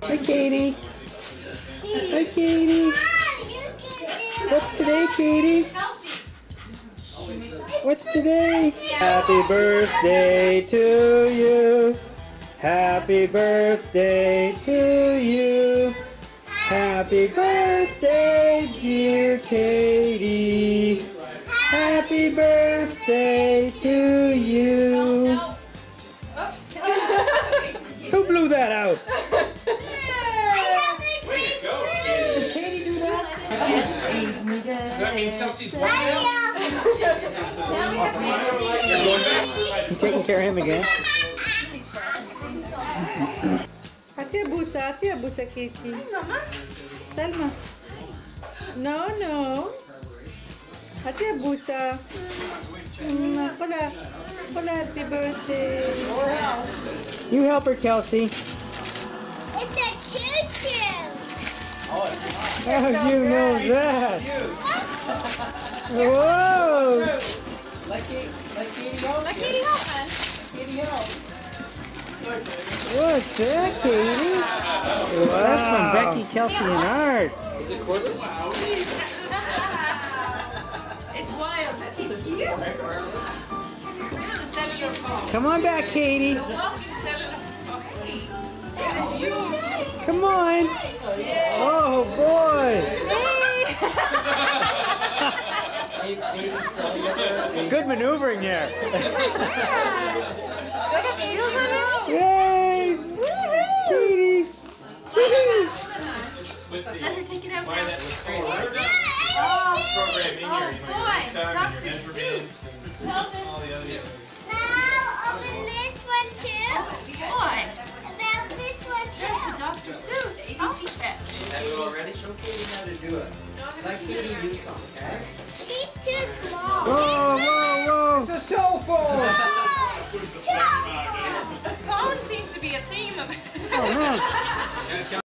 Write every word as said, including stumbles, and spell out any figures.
Hi, Katie. Hi, Katie. What's today, Katie? What's today? Happy birthday to you. Happy birthday to you. Happy birthday, dear Katie. Happy birthday to you. Who blew that out? Did Katie do that? Does that mean Kelsey's wife? You taking care of him again? Atia busa, atia busa Katie. Salma. No, no. Atia busa. Mm, Kola, kola, happy birthday. You help her, Kelsey. It's a choo-choo. How do you know that? Whoa! Let Katie, let Katie help. Let Katie help us. Katie help. What's that, Katie? Wow. That's from Becky, Kelsey, and Art. Is it cordless? It's wireless. It's you. It's a cellular phone. Come on back, Katie. Walking cellular phone. Hey. Is it you? Come on. Yes. Oh, boy. Baby cellular. Good maneuvering there. Yay! Yay! Katie! With the, Let her take it out why now. that was forward Oh, program in here, you know, boy. your lifetime and Doctor your measurements and all the other things. Now open this one too. Boy. About this one too. Doctor Seuss. A B C Pet. You have it already? Show Katie how to do it. Let Katie do something, okay? She's too small. Whoa, whoa, whoa! It's a cell phone! Phone seems to be a theme of Oh, man.